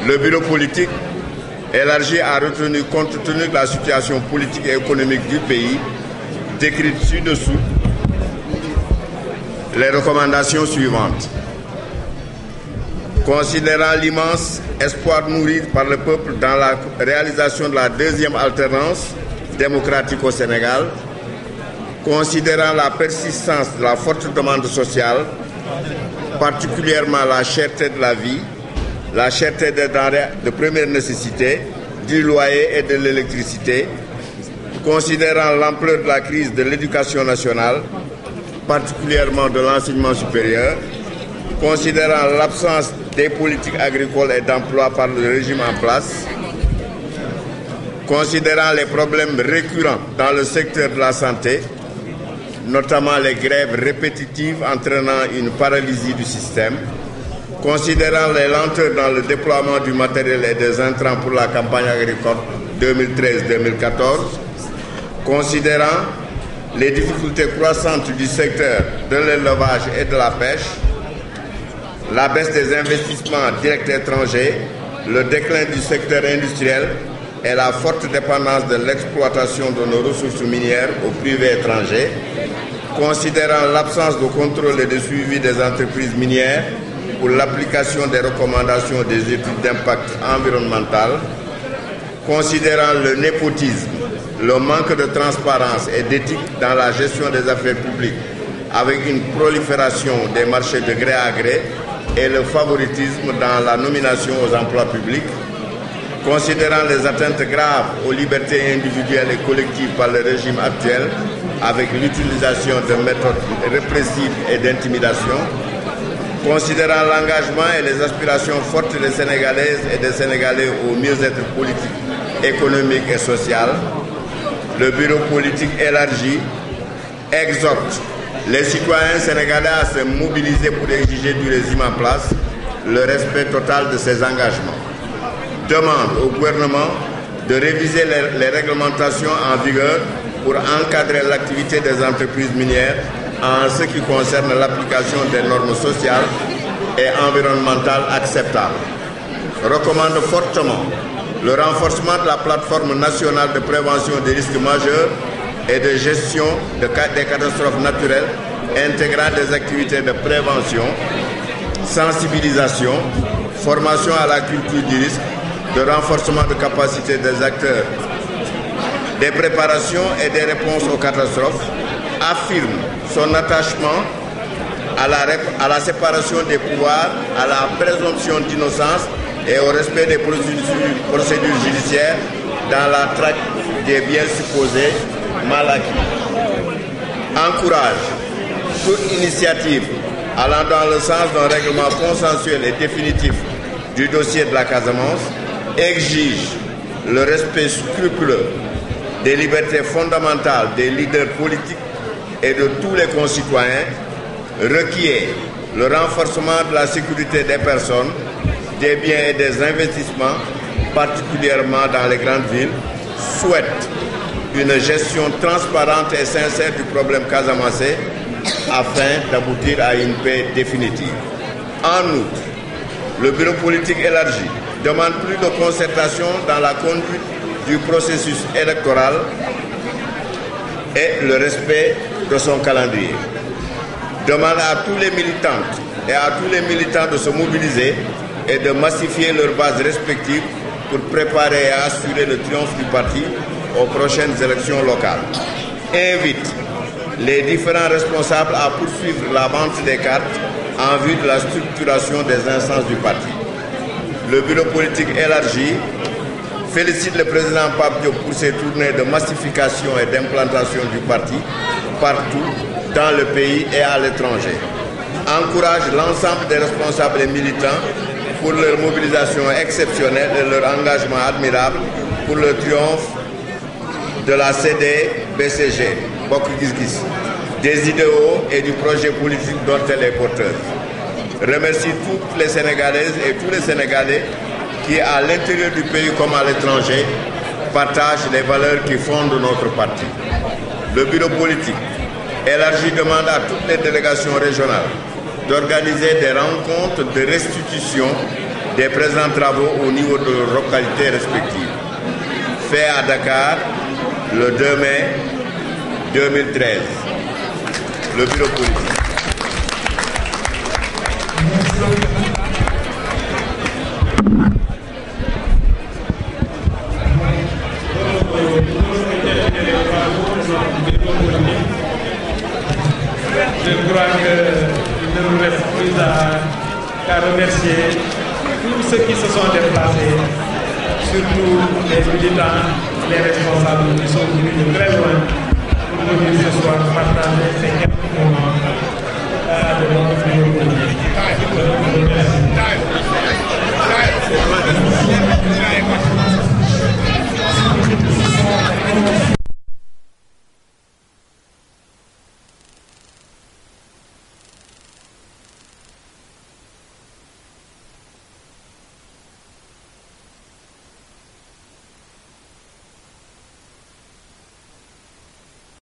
Le bureau politique élargi a retenu, compte tenu de la situation politique et économique du pays, décrite ci-dessous, les recommandations suivantes. Considérant l'immense espoir nourri par le peuple dans la réalisation de la deuxième alternance démocratique au Sénégal, considérant la persistance de la forte demande sociale, particulièrement la cherté de la vie, la cherté des denrées de première nécessité, du loyer et de l'électricité, considérant l'ampleur de la crise de l'éducation nationale, particulièrement de l'enseignement supérieur, considérant l'absence des politiques agricoles et d'emploi par le régime en place, considérant les problèmes récurrents dans le secteur de la santé, notamment les grèves répétitives entraînant une paralysie du système, considérant les lenteurs dans le déploiement du matériel et des intrants pour la campagne agricole 2013-2014, considérant les difficultés croissantes du secteur de l'élevage et de la pêche, la baisse des investissements directs étrangers, le déclin du secteur industriel et la forte dépendance de l'exploitation de nos ressources minières au privé étranger, considérant l'absence de contrôle et de suivi des entreprises minières pour l'application des recommandations des études d'impact environnemental, considérant le népotisme, le manque de transparence et d'éthique dans la gestion des affaires publiques avec une prolifération des marchés de gré à gré et le favoritisme dans la nomination aux emplois publics, considérant les atteintes graves aux libertés individuelles et collectives par le régime actuel avec l'utilisation de méthodes répressives et d'intimidation, considérant l'engagement et les aspirations fortes des Sénégalaises et des Sénégalais au mieux-être politique, économique et social, le bureau politique élargi exhorte les citoyens sénégalais à se mobiliser pour exiger du régime en place le respect total de ses engagements. Demande au gouvernement de réviser les réglementations en vigueur pour encadrer l'activité des entreprises minières en ce qui concerne l'application des normes sociales et environnementales acceptables. Recommande fortement le renforcement de la plateforme nationale de prévention des risques majeurs et de gestion des catastrophes naturelles, intégrant des activités de prévention, sensibilisation, formation à la culture du risque, de renforcement de capacité des acteurs, des préparations et des réponses aux catastrophes, affirme son attachement à la séparation des pouvoirs, à la présomption d'innocence et au respect des procédures judiciaires dans la traque des biens supposés mal acquis. Encourage toute initiative allant dans le sens d'un règlement consensuel et définitif du dossier de la Casamance, exige le respect scrupuleux des libertés fondamentales des leaders politiques et de tous les concitoyens, requiert le renforcement de la sécurité des personnes, des biens et des investissements, particulièrement dans les grandes villes, souhaite une gestion transparente et sincère du problème casamancé afin d'aboutir à une paix définitive. En outre, le bureau politique élargi demande plus de concertation dans la conduite du processus électoral et le respect de son calendrier. Demande à tous les militantes et à tous les militants de se mobiliser et de massifier leurs bases respectives pour préparer et assurer le triomphe du parti aux prochaines élections locales. Invite les différents responsables à poursuivre la vente des cartes en vue de la structuration des instances du parti. Le bureau politique élargi félicite le président Pape Diop pour ses tournées de massification et d'implantation du parti partout dans le pays et à l'étranger. Encourage l'ensemble des responsables et militants pour leur mobilisation exceptionnelle et leur engagement admirable pour le triomphe de la CD-BCG, Bokk Gis Gis, des idéaux et du projet politique dont elle est porteuse. Remercie toutes les Sénégalaises et tous les Sénégalais qui, à l'intérieur du pays comme à l'étranger, partagent les valeurs qui fondent notre parti. Le bureau politique élargi demande à toutes les délégations régionales d'organiser des rencontres de restitution des présents travaux au niveau de leurs localités respectives. Fait à Dakar le 2 mai 2013. Le bureau politique. Je crois qu'il ne nous reste plus qu'à remercier tous ceux qui se sont déplacés, surtout les militants, les responsables qui sont venus de très loin pour venir ce soir partager ces quelques moments de notre bureau politique.